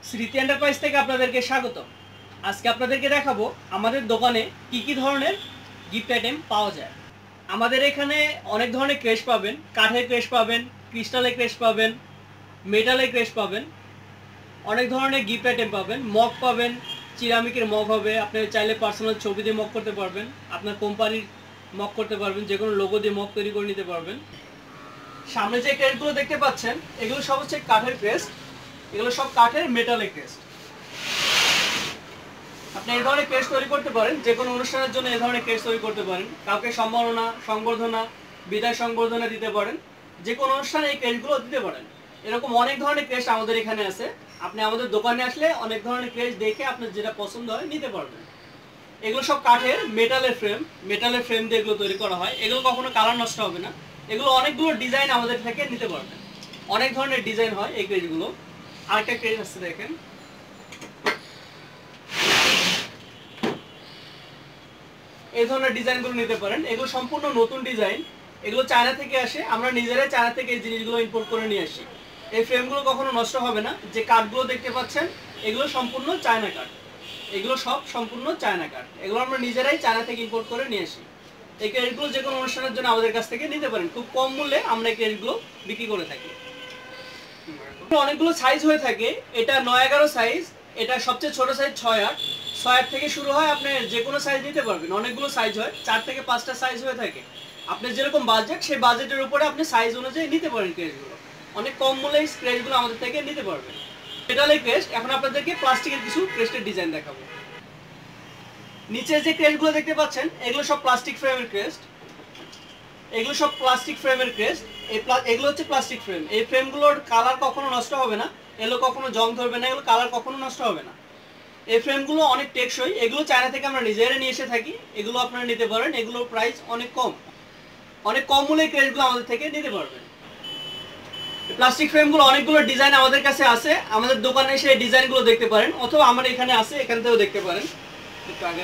স্মৃতি এন্টারপ্রাইজ থেকে আপনাদেরকে স্বাগত। আজকে আপনাদেরকে দেখাবো আমাদের দোকানে কি কি ধরনের গিফট আইটেম পাওয়া যায়। আমাদের এখানে অনেক ধরনের ক্রেশ পাবেন, কাঠের ক্রেশ পাবেন, ক্রিস্টালের ক্রেশ পাবেন, মেটালের ক্রেশ পাবেন, অনেক ধরনের গিফট আইটেম পাবেন। মগ পাবেন, সিরামিকের মগ হবে, আপনি চাইলে পার্সোনাল ছবি দিয়ে মগ করতে পারবেন, আপনার কোম্পানির মগ করতে পারবেন, যে কোনো লোগো দিয়ে মগ তৈরি করে নিতে পারবেন। সামনে যে ক্রেস্টগুলো দেখতে পাচ্ছেন এগুলো সব হচ্ছে কাঠের ক্রেস্ট, এগুলো সব কাঠের মেটালের ক্রেস্ট। আপনি এই ধরনের ক্রেস্ট তৈরি করতে পারেন, যে কোনো অনুষ্ঠানের জন্য এই ধরনের ক্রেস্ট তৈরি করতে পারেন। কাউকে সম্মাননা, সংবর্ধনা, বিদায় সংবর্ধনা দিতে পারেন, যে কোনো অনুষ্ঠানে এই ক্রেস্টগুলো দিতে পারেন। এরকম অনেক ধরনের ক্রেস্ট আমাদের এখানে আছে। আপনি আমাদের দোকানে আসলে অনেক ধরনের ক্রেস্ট দেখে আপনার যেটা পছন্দ হয় নিতে পারবেন। এগুলো সব কাঠের মেটালের ফ্রেম দিয়ে এগুলো তৈরি করা হয়। এগুলো কখনো কালার নষ্ট হবে না। এগুলো অনেকগুলো ডিজাইন আমাদের থেকে নিতে পারবেন, অনেক ধরনের ডিজাইন হয় এই ক্রেস্টগুলো। আরেকটা ক্রেস্ট আছে দেখেন, এই ধরনের ডিজাইনগুলো নিতে পারেন। এগুলো সম্পূর্ণ নতুন ডিজাইন, এগুলো চায়না থেকে আসে। আমরা নিজেরাই চায়না থেকে এই জিনিসগুলো ইম্পোর্ট করে নিয়ে আসি। এই ফ্রেমগুলো কখনো নষ্ট হবে না। যে কাঠগুলো দেখতে পাচ্ছেন এগুলো সম্পূর্ণ চায়না কাঠ, এগুলো সব সম্পূর্ণ চায়না কাঠ। এগুলো আমরা নিজেরাই চায়না থেকে ইম্পোর্ট করে নিয়ে আসি। এই ক্রেটগুলো যে কোনো অনুষ্ঠানের জন্য আমাদের কাছ থেকে নিতে পারেন। খুব কম মূল্যে আমরা এই ক্রেটগুলো বিক্রি করে থাকি। অনেকগুলো সাইজ হয়ে থাকে, এটা 9-11 সাইজ, এটা সবচেয়ে ছোট সাইজ 6-8। 6-8 থেকে শুরু হয়, আপনি যে কোনো সাইজ নিতে পারবেন। অনেকগুলো সাইজ হয়, 4 থেকে 5টা সাইজ হয়ে থাকে। আপনার যেরকম বাজেট, সেই বাজেটের উপরে আপনি সাইজ অনুযায়ী নিতে পারেন ক্রেটগুলো। অনেক কম মূল্যে এই ক্রেটগুলো আমাদের থেকে নিতে পারবেন। মেটালের ক্রেস্ট। এখন আপনাদেরকে প্লাস্টিকের কিছু ক্রেস্টের ডিজাইন দেখাবো। নিচে যে ক্রেস্টগুলো দেখতে পাচ্ছেন এগুলো সব প্লাস্টিক ফ্রেমের ক্রেস্ট, এগুলো সব প্লাস্টিক ফ্রেমের ক্রেস্ট। এগুলো হচ্ছে প্লাস্টিক ফ্রেম। এই ফ্রেমগুলোর কালার কখনো নষ্ট হবে না, এগুলো কখনো জং ধরবে না, এগুলো কালার কখনো নষ্ট হবে না। এই ফ্রেমগুলো অনেক টেকসই। এগুলো চায়না থেকে আমরা নিজেরা নিয়ে এসে থাকি। এগুলো আপনারা নিতে পারেন, এগুলোর প্রাইস অনেক কম। অনেক কম মূল্যে এই ক্রেস্টগুলো আমাদের থেকে নিতে পারবেন। প্লাস্টিক ফ্রেমগুলো অনেকগুলো ডিজাইন আমাদের কাছে আছে। আমাদের দোকানে এসে এই ডিজাইনগুলো দেখতে পারেন, অথবা আমার এখানে আছে, এখান থেকেও দেখতে পারেন। একটু আগে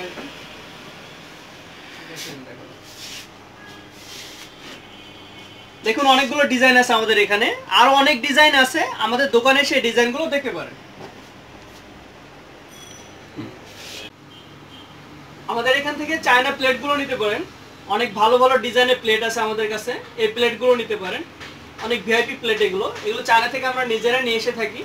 দেখুন, অনেকগুলো ডিজাইন আছে আমাদের এখানে, আরো অনেক ডিজাইন আছে। আমাদের দোকানে সেই ডিজাইনগুলো দেখতে পারেন। আমাদের এখান থেকে চায়না প্লেটগুলো নিতে পারেন। অনেক ভালো ভালো ডিজাইনের প্লেট আছে আমাদের কাছে, এই প্লেটগুলো নিতে পারেন। অনেক ভিআইপি প্লেট এগুলো, এগুলো চায়না থেকে আমরা নিজেরা নিয়ে এসে থাকি।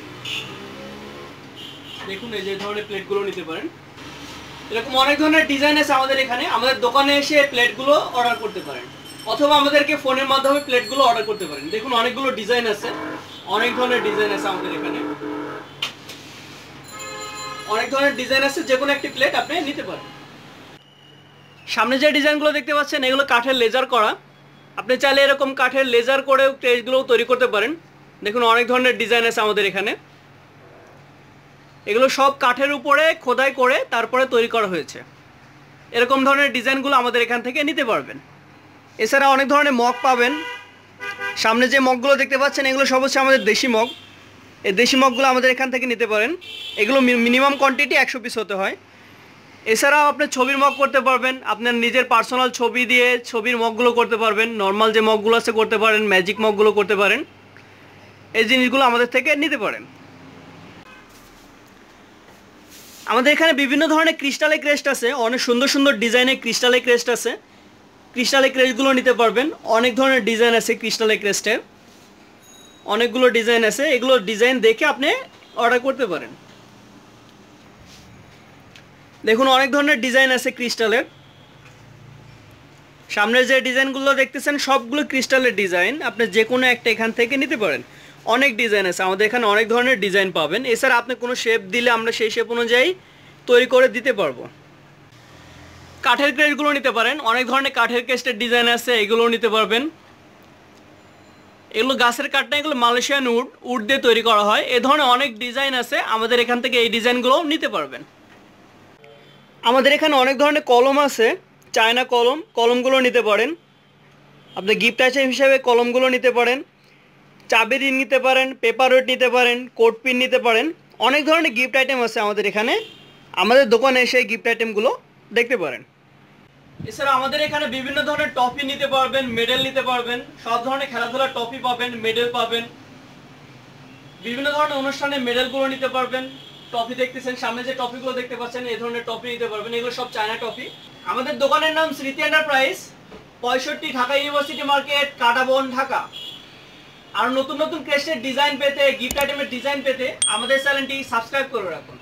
দেখুন, এই যে ধরনের প্লেটগুলো নিতে পারেন। এরকম অনেক ধরনের ডিজাইন আছে আমাদের এখানে। আমাদের দোকানে এসে প্লেটগুলো অর্ডার করতে পারেন, অথবা আমাদেরকে ফোনের মাধ্যমে প্লেটগুলো অর্ডার করতে পারেন। দেখুন, অনেকগুলো ডিজাইন আছে, অনেক ধরনের ডিজাইন আছে আমাদের এখানে, অনেক ধরনের ডিজাইন আছে। যে কোনো একটি প্লেট আপনি নিতে পারেন। সামনে যে ডিজাইনগুলো দেখতে পাচ্ছেন এগুলো কাঠের লেজার করা। আপনি চাইলে এরকম কাঠের লেজার করেও ক্রেস্টগুলো তৈরি করতে পারেন। দেখুন, অনেক ধরনের ডিজাইন আছে আমাদের এখানে। এগুলো সব কাঠের উপরে খোদাই করে তারপরে তৈরি করা হয়েছে। এরকম ধরনের ডিজাইনগুলো আমাদের এখান থেকে নিতে পারবেন। এছাড়া অনেক ধরনের মগ পাবেন। সামনে যে মগগুলো দেখতে পাচ্ছেন এগুলো সব হচ্ছে আমাদের দেশি মগ। এই দেশি মগগুলো আমাদের এখান থেকে নিতে পারেন। এগুলো মিনিমাম কোয়ান্টিটি 100 পিস হতে হয়। এছাড়াও আপনি ছবির মগ করতে পারবেন, আপনার নিজের পার্সোনাল ছবি দিয়ে ছবির মগগুলো করতে পারবেন। নর্মাল যে মগগুলো আছে করতে পারেন, ম্যাজিক মগগুলো করতে পারেন। এই জিনিসগুলো আমাদের থেকে নিতে পারেন। আমাদের এখানে বিভিন্ন ধরনের ক্রিস্টালের ক্রেস্ট আছে, অনেক সুন্দর সুন্দর ডিজাইনের ক্রিস্টালের ক্রেস্ট আছে। ক্রিস্টালের ক্রেস্টগুলো নিতে পারবেন। অনেক ধরনের ডিজাইন আছে ক্রিস্টালের ক্রেস্টের, অনেকগুলো ডিজাইন আছে। এগুলো ডিজাইন দেখে আপনি অর্ডার করতে পারেন। দেখুন, অনেক ধরনের ডিজাইন আছে ক্রিস্টালের। সামনের যে ডিজাইনগুলো দেখতেছেন সবগুলো ক্রিস্টালের ডিজাইন। আপনি যে কোনো একটা এখান থেকে নিতে পারেন। অনেক ডিজাইন আছে আমাদের এখানে, অনেক ধরনের ডিজাইন পাবেন। এছাড়া আপনি কোনো শেপ দিলে আমরা সেই শেপ অনুযায়ী তৈরি করে দিতে পারবো। কাঠের ক্রেস্টগুলো নিতে পারেন। অনেক ধরনের কাঠের ক্রেস্টের ডিজাইন আছে, এগুলোও নিতে পারবেন। এগুলো গাছের কাঠ না, এগুলো মালয়েশিয়ান উড দিয়ে তৈরি করা হয়। এ ধরনের অনেক ডিজাইন আছে, আমাদের এখান থেকে এই ডিজাইনগুলোও নিতে পারবেন। আমাদের এখানে অনেক ধরনের কলম আছে, চায়না কলমগুলো নিতে পারেন। আপনি গিফট আইটেম হিসেবে কলমগুলো নিতে পারেন। চাবি রিং নিতে পারেন, পেপার ওয়েট নিতে পারেন, কোট পিন নিতে পারেন। অনেক ধরনের গিফট আইটেম আছে আমাদের এখানে। আমাদের দোকানে এসে এই গিফট আইটেমগুলো দেখতে পারেন। এছাড়া আমাদের এখানে বিভিন্ন ধরনের টফি নিতে পারবেন, মেডেল নিতে পারবেন। সব ধরনের খেলাধুলার টফি পাবেন, মেডেল পাবেন। বিভিন্ন ধরনের অনুষ্ঠানে মেডেলগুলো নিতে পারবেন। টপি দেখতেছেন, সামনে যে টপিগুলো দেখতে পাচ্ছেন এই ধরনের টপি নিতে পারবেন, এগুলো সব চায়না টপি। আমাদের দোকানের নাম Smriti enterprise, 65 Dhaka university market, Katabon, Dhaka. আর নতুন নতুন ক্রেস্টের ডিজাইন পেতে, গিফট আইটেমের ডিজাইন পেতে আমাদের চ্যানেলটি সাবস্ক্রাইব করে রাখুন।